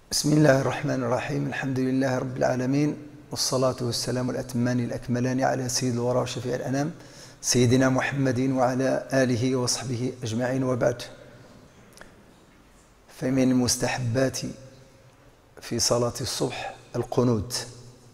بسم الله الرحمن الرحيم. الحمد لله رب العالمين، والصلاة والسلام الأتمان الأكملان على سيد الورى وشفيع الأنام سيدنا محمد وعلى آله وصحبه أجمعين، وبعد. فمن المستحبات في صلاة الصبح القنوت،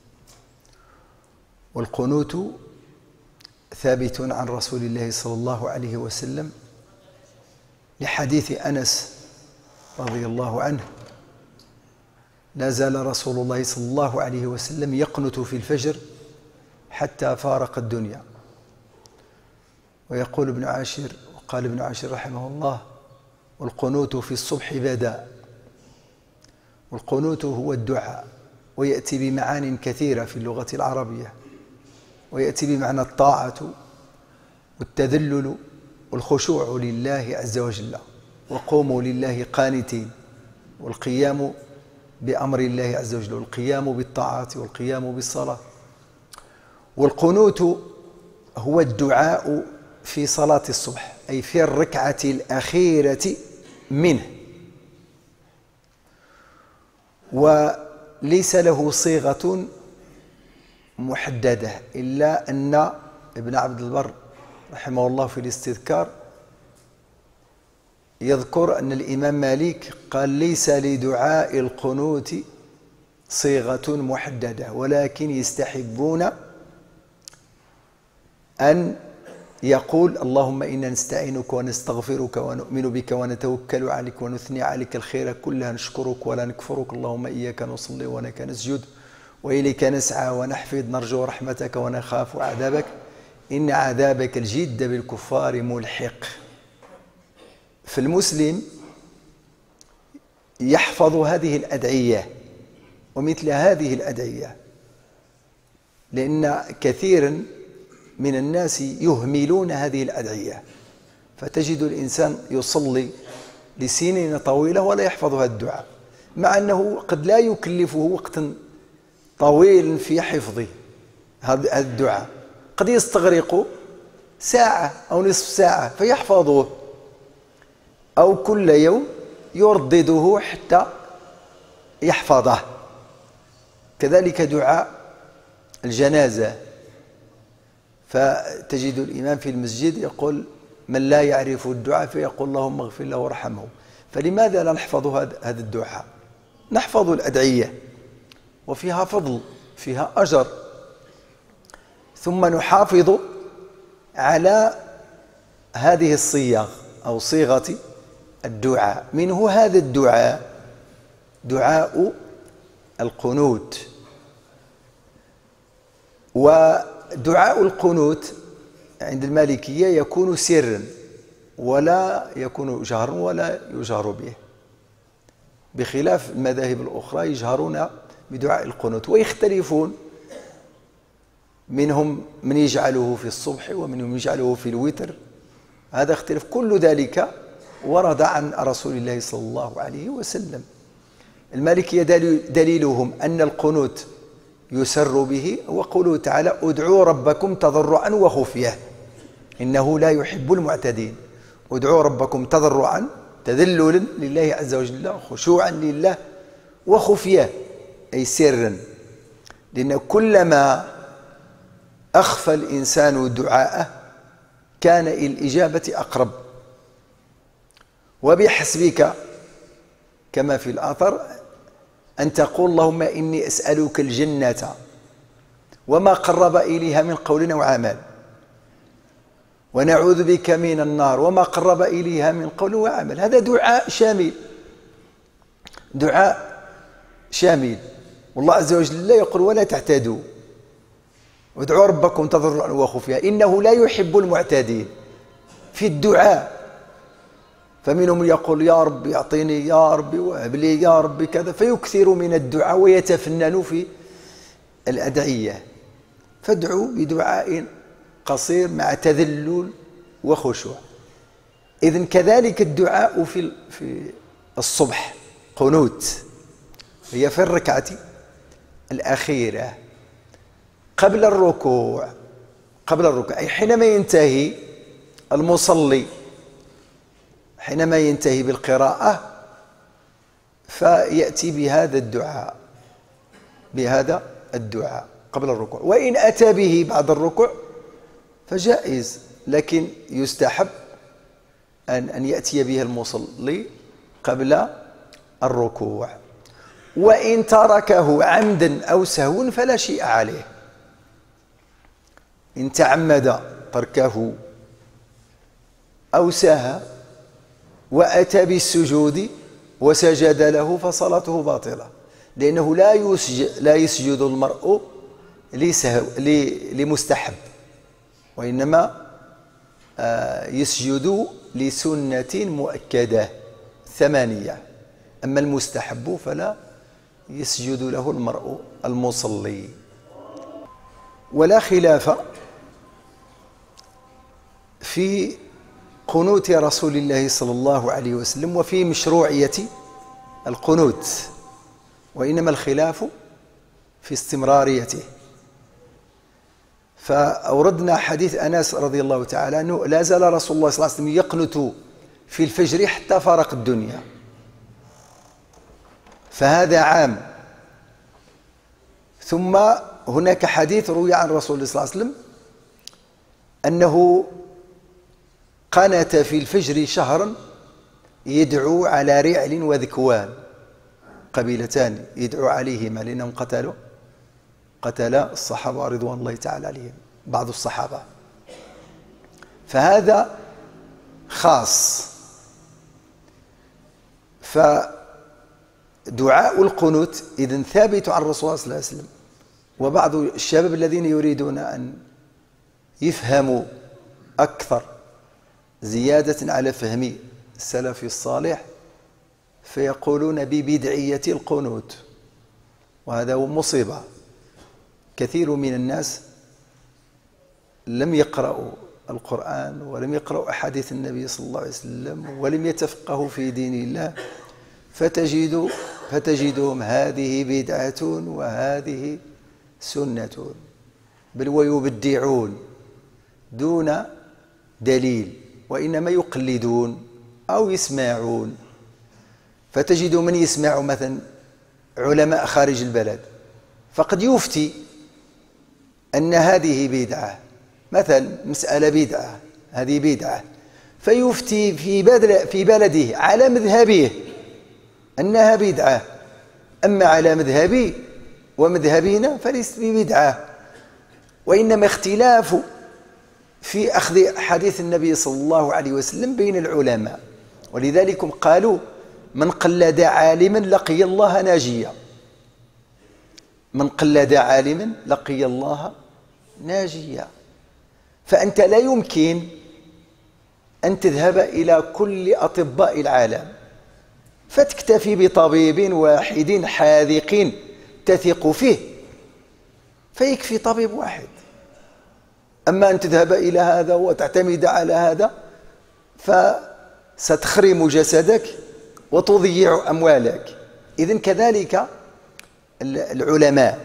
والقنوت ثابت عن رسول الله صلى الله عليه وسلم لحديث أنس رضي الله عنه: لا زال رسول الله صلى الله عليه وسلم يقنت في الفجر حتى فارق الدنيا. ويقول ابن عاشر، وقال ابن عاشر رحمه الله: والقنوت في الصبح بدا. والقنوت هو الدعاء، ويأتي بمعان كثيرة في اللغة العربية، ويأتي بمعنى الطاعة والتذلل والخشوع لله عز وجل، وقوموا لله قانتين، والقيام بأمر الله عز وجل، والقيام بالطاعات، والقيام بالصلاة. والقنوت هو الدعاء في صلاة الصبح، أي في الركعة الأخيرة منه، وليس له صيغة محددة، إلا أن ابن عبد البر رحمه الله في الاستذكار يذكر أن الإمام مالك قال: ليس لدعاء القنوت صيغة محددة، ولكن يستحبون أن يقول: اللهم إنا نستعينك ونستغفرك ونؤمن بك ونتوكل عليك ونثني عليك الخير كلها، نشكرك ولا نكفرك، اللهم إياك نصلي ولك نسجد وإليك نسعى ونحفظ، نرجو رحمتك ونخاف عذابك، إن عذابك الجد بالكفار ملحق. فالمسلم يحفظ هذه الأدعية ومثل هذه الأدعية، لأن كثيرا من الناس يهملون هذه الأدعية، فتجد الإنسان يصلي لسنين طويلة ولا يحفظ هذا الدعاء، مع أنه قد لا يكلفه وقتا طويلا في حفظه هذا الدعاء، قد يستغرق ساعة أو نصف ساعة فيحفظه، أو كل يوم يردده حتى يحفظه. كذلك دعاء الجنازة، فتجد الإمام في المسجد يقول: من لا يعرف الدعاء فيقول اللهم اغفر له وارحمه. فلماذا لا نحفظ هذا الدعاء؟ نحفظ الأدعية، وفيها فضل، فيها أجر، ثم نحافظ على هذه الصيغ أو صيغة الدعاء. منه هذا الدعاء، دعاء القنوت. ودعاء القنوت عند المالكية يكون سرا، ولا يكون جهرا ولا يجهر به، بخلاف المذاهب الأخرى يجهرون بدعاء القنوت، ويختلفون، منهم من يجعله في الصبح ومنهم يجعله في الوتر، هذا اختلاف. كل ذلك ورد عن رسول الله صلى الله عليه وسلم. المالكية دليلهم أن القنوت يسر به، وقوله تعالى: ادعوا ربكم تضرعا وخفية إنه لا يحب المعتدين. ادعوا ربكم تضرعا، تذللا لله عز وجل، خشوعا لله، وخفية أي سرا، لأن كلما أخفى الإنسان دعاءه كان إلى الإجابة أقرب. وبحسبك كما في الآثر أن تقول: اللهم إني أسألك الجنة وما قرب إليها من قول وعمل، ونعوذ بك من النار وما قرب إليها من قول وعمل. هذا دعاء شامل، دعاء شامل. والله عز وجل يقول: ولا تعتدوا، وادعوا ربكم تضرعا وخفيا إنه لا يحب المعتدين في الدعاء. فمنهم يقول: يا رب يعطيني، يا رب وهب لي، يا رب كذا، فيكثر من الدعاء ويتفنن في الأدعية. فادعوا بدعاء قصير مع تذلل وخشوع. إذن كذلك الدعاء في الصبح قنوت، هي في الركعة الأخيرة قبل الركوع، أي حينما ينتهي المصلي، حينما ينتهي بالقراءة فيأتي بهذا الدعاء قبل الركوع. وإن أتى به بعد الركوع فجائز، لكن يستحب أن يأتي به المصلي قبل الركوع. وإن تركه عمدا أو سهوا فلا شيء عليه. إن تعمد تركه أو سهى وأتى بالسجود وسجد له فصلاته باطلة، لأنه لا يسجد المرء لمستحب، وإنما يسجد لسنة مؤكدة 8. أما المستحب فلا يسجد له المرء المصلي. ولا خلاف في قنوت رسول الله صلى الله عليه وسلم وفي مشروعية القنوت، وإنما الخلاف في استمراريته. فأوردنا حديث أنس رضي الله تعالى عنه: لا زال رسول الله صلى الله عليه وسلم يقنت في الفجر حتى فارق الدنيا. فهذا عام. ثم هناك حديث روي عن رسول الله صلى الله عليه وسلم أنه قنت في الفجر شهرا يدعو على رعل وذكوان، قبيلتان يدعو عليهما لأنهم قتل الصحابة رضوان الله تعالى عليهم، بعض الصحابة. فهذا خاص. فدعاء القنوت إذن ثابت عن الرسول صلى الله عليه وسلم. وبعض الشباب الذين يريدون أن يفهموا أكثر زيادة على فهم السلف الصالح فيقولون ببدعية القنوت، وهذا هو مصيبة. كثير من الناس لم يقرأوا القرآن ولم يقرأوا أحاديث النبي صلى الله عليه وسلم ولم يتفقهوا في دين الله، فتجدهم هذه بدعة وهذه سنة، بل ويبدعون دون دليل، وإنما يقلدون أو يسمعون. فتجد من يسمع مثلا علماء خارج البلد فقد يفتي أن هذه بدعة، مثلا مسألة بدعة، هذه بدعة، فيفتي في بلده على مذهبه أنها بدعة، أما على مذهبي ومذهبنا فليست ببدعة، وإنما اختلاف في أخذ حديث النبي صلى الله عليه وسلم بين العلماء. ولذلك قالوا: من قلد عالما لقي الله ناجيا. من قلد عالما لقي الله ناجيا. فأنت لا يمكن أن تذهب إلى كل أطباء العالم فتكتفي بطبيب واحد حاذق تثق فيه، فيكفي طبيب واحد. أما أن تذهب إلى هذا وتعتمد على هذا فستخرم جسدك وتضيع أموالك. إذن كذلك العلماء،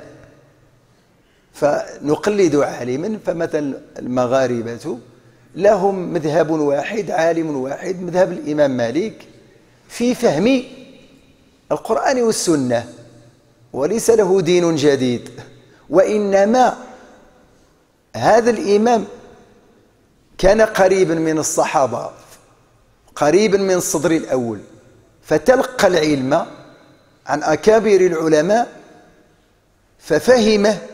فنقلد عالما. فمثل المغاربة لهم مذهب واحد، عالم واحد، مذهب الإمام مالك في فهم القرآن والسنة، وليس له دين جديد، وإنما هذا الإمام كان قريبا من الصحابة، قريبا من الصدر الأول، فتلقى العلم عن أكابر العلماء ففهمه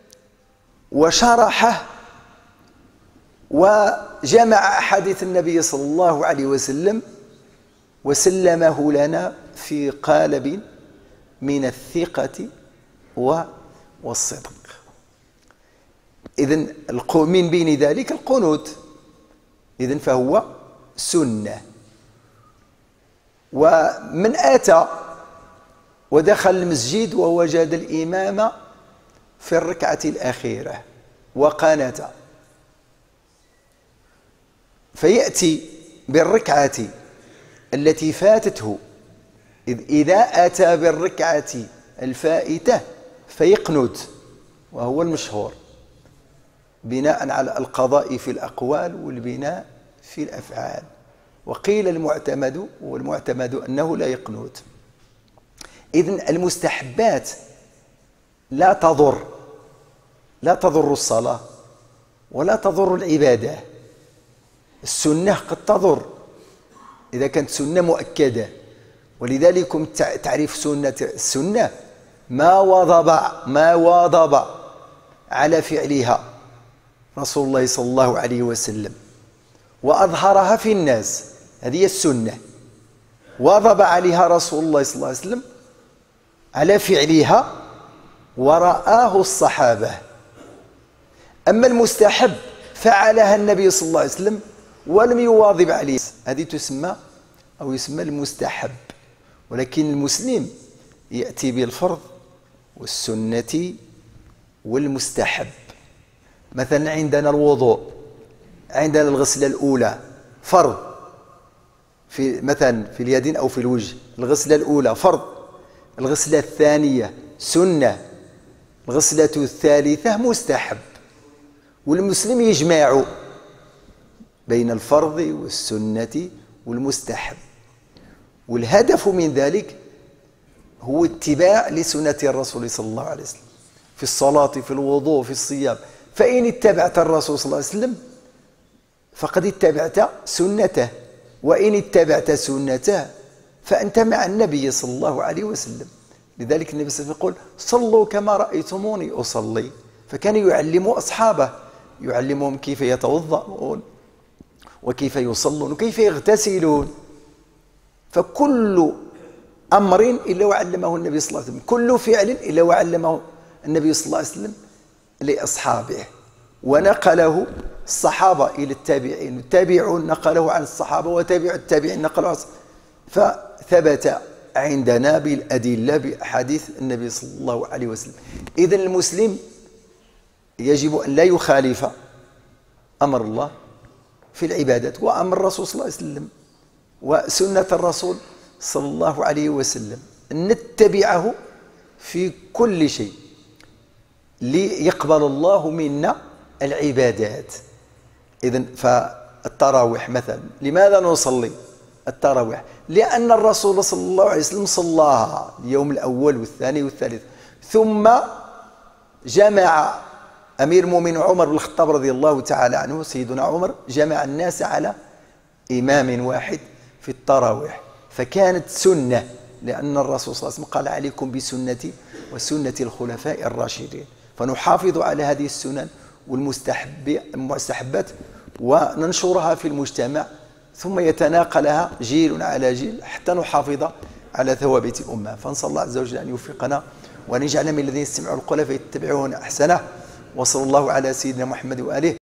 وشرحه وجمع أحاديث النبي صلى الله عليه وسلم وسلمه لنا في قالب من الثقة والصدق. إذن من بين ذلك القنوت، إذن فهو سنة. ومن أتى ودخل المسجد ووجد الإمام في الركعة الأخيرة وقنت، فيأتي بالركعة التي فاتته، إذا أتى بالركعة الفائتة فيقنت، وهو المشهور بناء على القضاء في الأقوال والبناء في الأفعال. وقيل المعتمد، والمعتمد أنه لا يقنت. إذن المستحبات لا تضر الصلاة ولا تضر العبادة. السنة قد تضر إذا كانت سنة مؤكدة، ولذلك تعريف سنة السنة ما واظب على فعلها رسول الله صلى الله عليه وسلم وأظهرها في الناس، هذه السنة. واظب عليها رسول الله صلى الله عليه وسلم على فعلها ورآه الصحابة. أما المستحب فعلها النبي صلى الله عليه وسلم ولم يواظب عليه، هذه تسمى أو يسمى المستحب. ولكن المسلم يأتي بالفرض والسنة والمستحب. مثلا عندنا الوضوء، عندنا الغسلة الأولى فرض، مثلا في اليدين أو في الوجه. الغسلة الأولى فرض، الغسلة الثانية سنة، الغسلة الثالثة مستحب. والمسلم يجمع بين الفرض والسنة والمستحب، والهدف من ذلك هو اتباع لسنة الرسول صلى الله عليه وسلم في الصلاة، في الوضوء، في الصيام. فإن اتبعت الرسول صلى الله عليه وسلم فقد اتبعت سنته، وإن اتبعت سنته فأنت مع النبي صلى الله عليه وسلم. لذلك النبي صلى الله عليه وسلم يقول صلوا كما رأيتموني أصلي. فكان يعلم أصحابه، يعلمهم كيف يتوضؤون وكيف يصلون وكيف يغتسلون. فكل أمر إلا وعلمه النبي صلى الله عليه وسلم، كل فعل إلا وعلمه النبي صلى الله عليه وسلم لأصحابه، ونقله الصحابة إلى التابعين، التابعون نقله عن الصحابة، وتابع التابعين نقله عن الصحابة. فثبت عندنا بالأدلة بأحاديث النبي صلى الله عليه وسلم. إذن المسلم يجب أن لا يخالف أمر الله في العبادات وأمر الرسول صلى الله عليه وسلم وسنة الرسول صلى الله عليه وسلم، نتبعه في كل شيء ليقبل الله منا العبادات. إذن فالتراويح مثلا، لماذا نصلي التراويح؟ لأن الرسول صلى الله عليه وسلم صلاها اليوم الأول والثاني والثالث، ثم جمع أمير المؤمنين عمر بن الخطاب رضي الله تعالى عنه، سيدنا عمر، جمع الناس على إمام واحد في التراويح. فكانت سنة، لأن الرسول صلى الله عليه وسلم قال عليكم بسنتي وسنة الخلفاء الراشدين. فنحافظ على هذه السنن والمستحبات وننشرها في المجتمع، ثم يتناقلها جيل على جيل حتى نحافظ على ثوابت الأمة. فنسأل الله عز وجل أن يوفقنا وأن يجعلنا من الذين يستمعون القول فيتبعون أحسنه. وصلى الله على سيدنا محمد وآله.